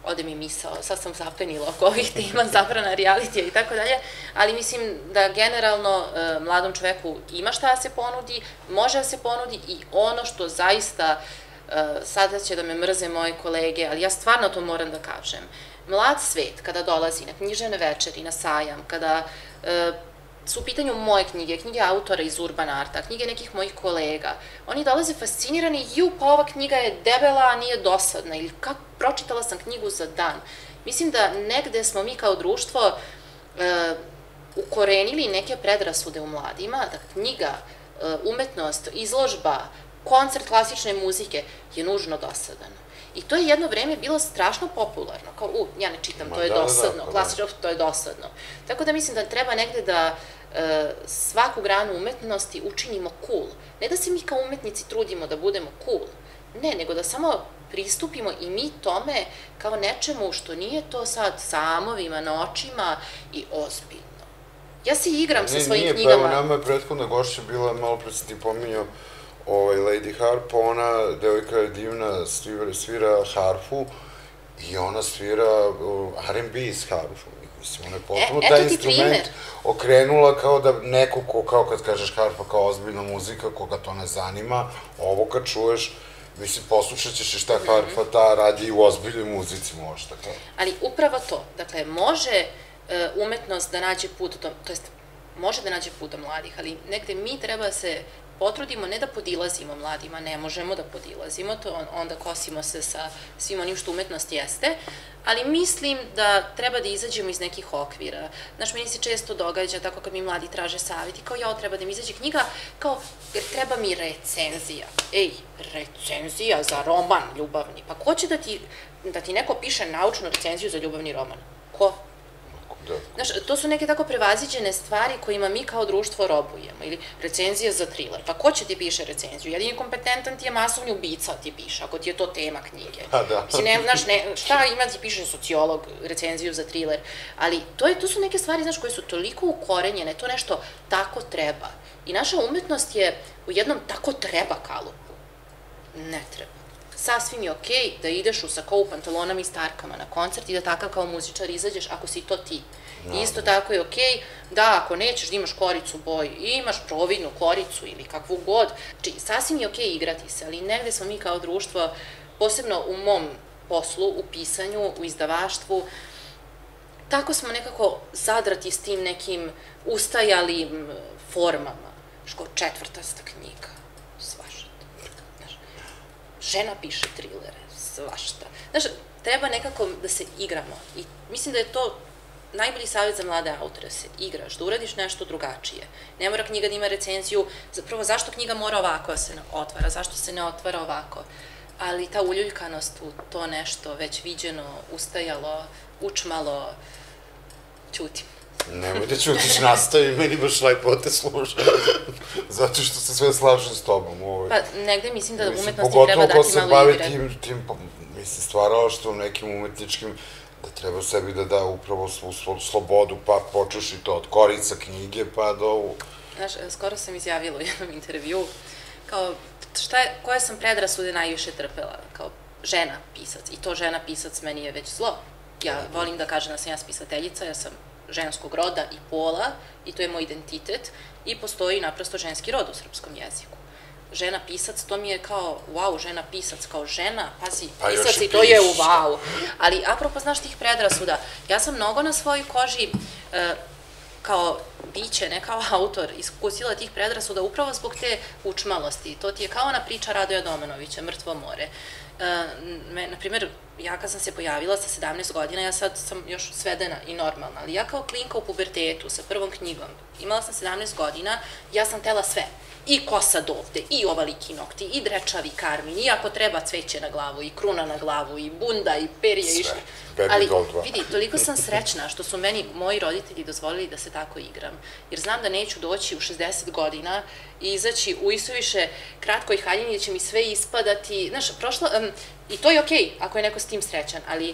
[SPEAKER 4] ode mi misao, sad sam zapenila oko ovih tema, zabrana realitija i tako dalje, ali mislim da generalno mladom čoveku ima šta da se ponudi, može da se ponudi i ono što zaista, sada će da me mrze moje kolege, ali ja stvarno to moram da kažem, mlad svet kada dolazi na književne večeri, na sajam, kada su u pitanju moje knjige, knjige autora iz Urban Arta, knjige nekih mojih kolega, oni dolaze fascinirani, pa ova knjiga je debela, a nije dosadna, ili pročitala sam knjigu za dan. Mislim da negde smo mi kao društvo ukorenili neke predrasude u mladima, da knjiga, umetnost, izložba, koncert klasične muzike je nužno dosadan. I to je jedno vreme bilo strašno popularno, kao, ja ne čitam, to je dosadno, klasično, to je dosadno. Tako da mislim da treba negde da svaku granu umetnosti učinimo cool. Ne da se mi kao umetnici trudimo da budemo cool, ne, nego da samo pristupimo i mi tome kao nečemu što nije to sad sa amovima na očima i ozbiljno. Ja se igram sa svojim knjigama.
[SPEAKER 1] Nije, pa evo nama je prethodna gošća bila, malo pred sam ti pominjao, Lady Harp, ona, devojka je divna, svira harfu i ona svira R&B s harfu. Mislim, ona je potpuno taj instrument okrenula kao da neko, kao kad kažeš harfa kao ozbiljna muzika, koga to ne zanima, ovo kad čuješ, mislim, poslušat ćeš šta harfa ta radi i u ozbiljnoj muzici možda.
[SPEAKER 4] Ali upravo to, dakle, može umetnost da nađe put, to jest, može da nađe put do mladih, ali negde mi treba da se potrudimo, ne da podilazimo mladima, ne možemo da podilazimo, to onda kosimo se sa svim onim što umetnost jeste, ali mislim da treba da izađemo iz nekih okvira. Znaš, meni se često događa, tako kad mi mladi traže savjet, i kao ja, treba da mi izađe knjiga, kao, jer treba mi recenzija. Ej, recenzija za roman ljubavni, pa ko će da ti neko piše naučnu recenziju za ljubavni roman? Ko? Znaš, to su neke tako prevaziđene stvari kojima mi kao društvo robujemo, ili recenzija za thriller, pa ko će ti piše recenziju? Jedini kompetentan ti je masovni ubica ti piše, ako ti je to tema knjige. Mislim, znaš, šta ima ti piše sociolog recenziju za thriller, ali to su neke stvari, znaš, koje su toliko ukorenjene, to nešto tako treba. I naša umetnost je u jednom tako treba kalupu. Ne treba. Sasvim je okej da ideš u sako u pantalonama i starkama na koncert i da takav kao muzičar izađeš ako si to ti. Isto tako je okej da ako nećeš da imaš koricu u boji i imaš providnu koricu ili kakvu god, znači sasvim je okej igrati se, ali negde smo mi kao društvo, posebno u mom poslu, u pisanju, u izdavaštvu, tako smo nekako zadrati s tim nekim ustajalim formama, što četvrtasta knjiga, svašta. Žena piše trilere, svašta. Znaš, treba nekako da se igramo i mislim da je to najbolji savjet za mlade autore, da se igraš, da uradiš nešto drugačije. Ne mora knjiga da ima recenziju, zapravo zašto knjiga mora ovako da se otvara, zašto se ne otvara ovako, ali ta uljuljkanost u to nešto već viđeno, ustajalo, učmalo, ćutim.
[SPEAKER 1] Nemoj da ćutiš, nastavi, meni baš lepo te sluša, zato što se sve slažem s tobom.
[SPEAKER 4] Pa negde mislim da umetnosti treba dati malo igre.
[SPEAKER 1] Pogotovo ko se bavi tim, mislim, stvaralaštvom nekim umetničkim, da treba sebi da da upravo svu slobodu, pa počeš i to od korica knjige, pa do ovu.
[SPEAKER 4] Znaš, skoro sam izjavila u jednom intervju, kao, koje sam predrasude najviše trpela, kao žena pisac, i to žena pisac meni je već zlo. Ja volim da kažem da sam ja spisateljica, ja sam ženskog roda i pola, i to je moj identitet, i postoji naprosto ženski rod u srpskom jeziku. Žena pisac, to mi je kao, wow, žena pisac, kao žena, pazi, pisac i to je wow. Ali, apropo, znaš tih predrasuda, ja sam mnogo na svojoj koži, kao biće, ne kao autor, iskusila tih predrasuda upravo zbog te učmalosti. To ti je kao ona priča Radoja Domanovića, Mrtvo more. Naprimjer, ja kad sam se pojavila sa 17 godina, ja sad sam još svedena i normalna, ali ja kao klinka u pubertetu sa prvom knjigom, imala sam 17 godina, ja sam tela sve. I kosa dovde, i ovaliki nokti, i drečavi karmin, i ako treba cveće na glavu, i kruna na glavu, i bunda, i perje, i sve. Ali vidi, toliko sam srećna što su meni moji roditelji dozvolili da se tako igram. Jer znam da neću doći u 60 godina i izaći u isuviše kratkoj haljini, da će mi sve ispadati. Znaš, i to je okej ako je neko s tim srećan, ali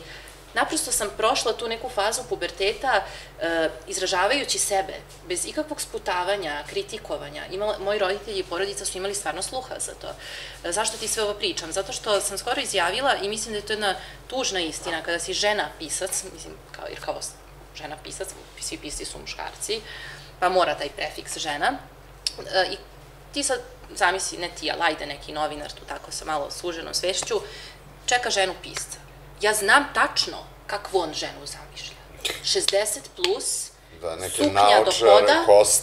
[SPEAKER 4] naprosto sam prošla tu neku fazu puberteta izražavajući sebe, bez ikakvog sputavanja, kritikovanja. Moji roditelji i porodica su imali stvarno sluha za to. Zašto ti sve ovo pričam? Zato što sam skoro izjavila i mislim da je to jedna tužna istina, kada si žena pisac, mislim, jer kao žena pisac, svi pisci su muškarci, pa mora taj prefiks žena. I ti sad, zamisli, ne ti, ali ajde neki novinar, tu tako sa malo suženom svešću, čeka ženu pisca. Ja znam tačno kakvu on ženu zamišlja. 60 plus, suknja do poda,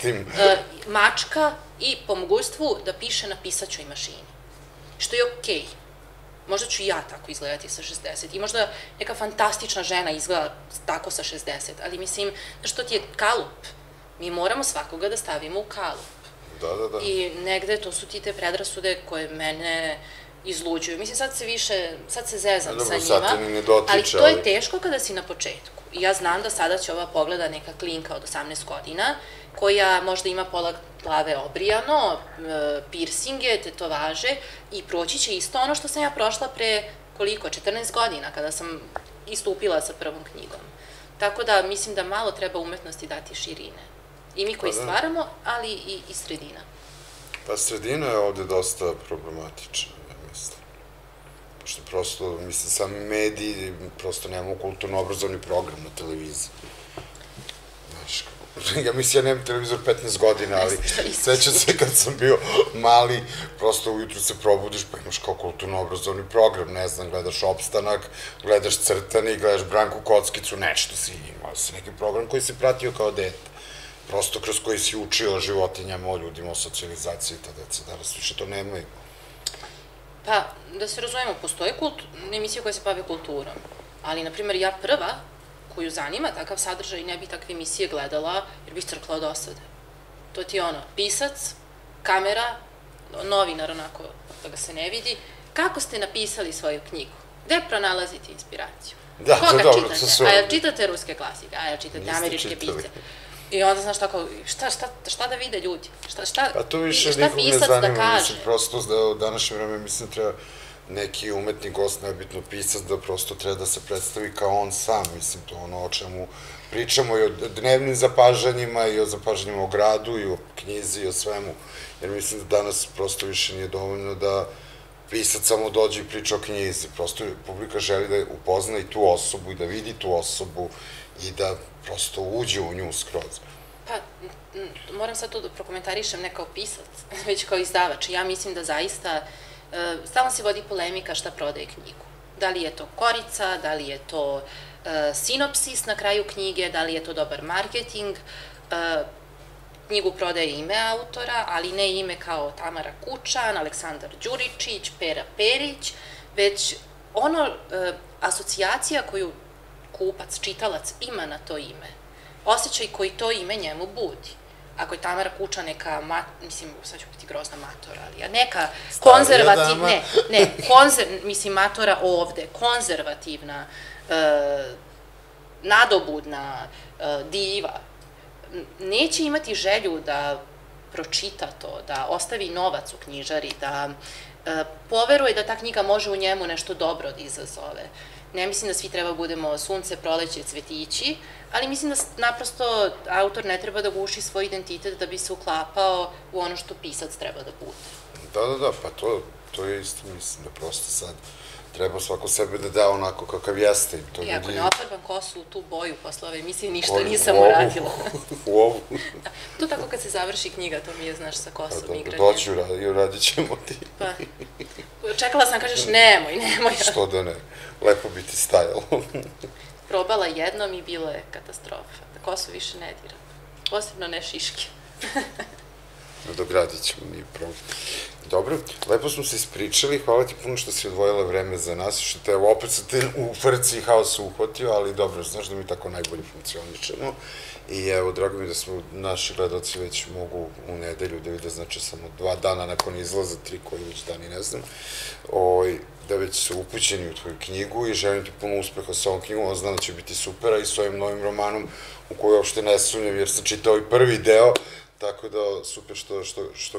[SPEAKER 4] mačka i po mogućstvu da piše na pisaćoj mašini. Što je okej. Možda ću i ja tako izgledati sa 60 i možda neka fantastična žena izgleda tako sa 60, ali mislim, što ti je kalup. Mi moramo svakoga da stavimo u kalup.
[SPEAKER 1] Da.
[SPEAKER 4] I negde to su ti te predrasude koje mene izluđuju. Mislim, sad se zezam sa njima, ali to je teško kada si na početku. I ja znam da sada će ova pogleda neka klinka od 18 godina, koja možda ima pola glave obrijano, pirsinge, tetovaže i proći će isto ono što sam ja prošla pre, koliko, 14 godina, kada sam istupila sa prvom knjigom. Tako da mislim da malo treba umetnosti dati širine. I mi koji stvaramo, ali i sredina.
[SPEAKER 1] Pa sredina je ovde dosta problematična, ja mislim. Pošto prosto, mislim, sami mediji prosto nemamo kulturno-obrazovni program na televiziji. Znaš, ja mislim, ja nemam televizor 15 godina, ali sećam se kad sam bio mali, prosto ujutru se probudiš pa imaš kao kulturno-obrazovni program, ne znam, gledaš Opstanak, gledaš Crtani, gledaš Branku Kockicu, nešto si imao, si neki program koji si pratio kao dete. Prosto kroz koji si učio o životinjama, o ljudima, o socijalizaciji, ta deca danas više to nemaju.
[SPEAKER 4] Pa, da se razumemo, postoje emisije koje se bave kulturom, ali, na primjer, ja prva, koju zanima takav sadržaj, ne bi takve emisije gledala, jer bih crkla od osade. To ti je ono, pisac, kamera, novinar, onako, da ga se ne vidi. Kako ste napisali svoju knjigu? Gde pronalazite inspiraciju? Koga čitate? A jel čitate ruske klasike? A jel čitate američke pisce? I onda, znaš, tako, šta da vide ljudi?
[SPEAKER 1] Pa to više nikog ne zanima, mislim, prosto u današnje vreme, mislim, treba neki umetni gost, nebitno pisac, da prosto treba da se predstavi kao on sam, mislim, to ono o čemu pričamo i o dnevnim zapažanjima i o zapažanjima o gradu i o knjizi i o svemu, jer mislim da danas prosto više nije dovoljno da pisac samo dođe i priča o knjizi, prosto publika želi da upozna i tu osobu i da vidi tu osobu i da prosto uđe u nju skroz.
[SPEAKER 4] Pa, moram sad to da prokomentarišem ne kao pisac, već kao izdavač. Ja mislim da zaista stalno se vodi polemika šta prodaje knjigu. Da li je to korica, da li je to sinopsis na kraju knjige, da li je to dobar marketing. Knjigu prodaje ime autora, ali ne ime kao Tamara Kučan, Aleksandar Đuričić, Pera Perić, već ono asocijacija koju kupac, čitalac ima na to ime. Osjećaj koji to ime njemu budi. Ako je Tamara Kučan neka, mislim, sad ću biti grozna matora, ali neka konzervativna, mislim, matora ovde, konzervativna, nadobudna, diva, neće imati želju da pročita to, da ostavi novac u knjižari, da poveruje da ta knjiga može u njemu nešto dobro da izazove. Ne mislim da svi treba budemo sunce, proleće, cvetići, ali mislim da naprosto autor ne treba da guši svoj identitet da bi se uklapao u ono što pisac treba da bude.
[SPEAKER 1] Da, pa to je isto, mislim da prosto sad treba svako sebe da da onako kakav jeste.
[SPEAKER 4] I ako ne ofarbam kosu u tu boju posle ove emisije, ništa nisam uradila.
[SPEAKER 1] U ovu.
[SPEAKER 4] To tako kad se završi knjiga, to mi je, znaš, sa kosom igranje.
[SPEAKER 1] Doći i uradit ćemo ti.
[SPEAKER 4] Pa, čekala sam, kažeš, nemoj.
[SPEAKER 1] Što da ne, lepo bi ti stajalo.
[SPEAKER 4] Probala jednom i bilo je katastrofa. Da kosu više ne diram. Posebno ne šiške.
[SPEAKER 1] Dogradit ćemo, nije problem. Dobro, lepo smo se ispričali, hvala ti puno što si odvojila vreme za nas, što te, opet se te u frci i haosu uhvatio, ali dobro, znaš da mi tako najbolje funkcioničemo. I evo, drago mi da smo, naši gledalci već mogu u nedelju da vide, znači samo 2 dana nakon izlaza, 3 koji već dani ne znam, da već su upućeni u tvoju knjigu i želim ti puno uspeha sa ovom knjigom, on znam da će biti supera i s ovim novim romanom u koju uopšte ne sumnjam jer sam čitao i prvi deo, tako da super što ga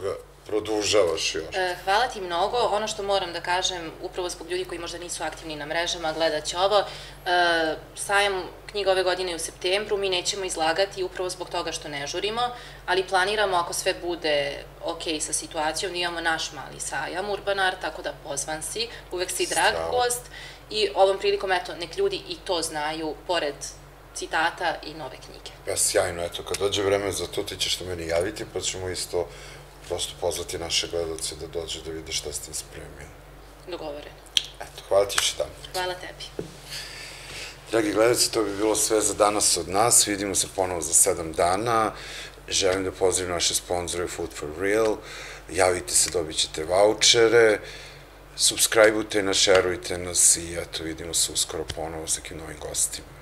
[SPEAKER 1] produžavaš još.
[SPEAKER 4] Hvala ti mnogo. Ono što moram da kažem, upravo zbog ljudi koji možda nisu aktivni na mrežama, gledat će ovo, sajam knjiga ove godine u septembru, mi nećemo izlagati upravo zbog toga što ne žurimo, ali planiramo, ako sve bude ok sa situacijom, da imamo naš mali sajam Urbanar, tako da pozvan si, uvek si drag gost i ovom prilikom, eto, nek ljudi i to znaju, pored citata i nove knjige.
[SPEAKER 1] Ja, sjajno, eto, kad dođe vreme za to, ti ćeš to meni javiti, pa ćemo isto prosto pozvati naše gledalce da dođe da vide šta ste spremili.
[SPEAKER 4] Dogovoreno.
[SPEAKER 1] Eto, hvala ti još jedan.
[SPEAKER 4] Hvala tebi.
[SPEAKER 1] Dragi gledalci, to bi bilo sve za danas od nas. Vidimo se ponovo za 7 dana. Želim da pozdravim naše sponzore Food for Real. Javite se, dobit ćete vaučere. Subscribe-ujte nas, šerujte nas i eto, vidimo se uskoro ponovo s nekim novim gostima.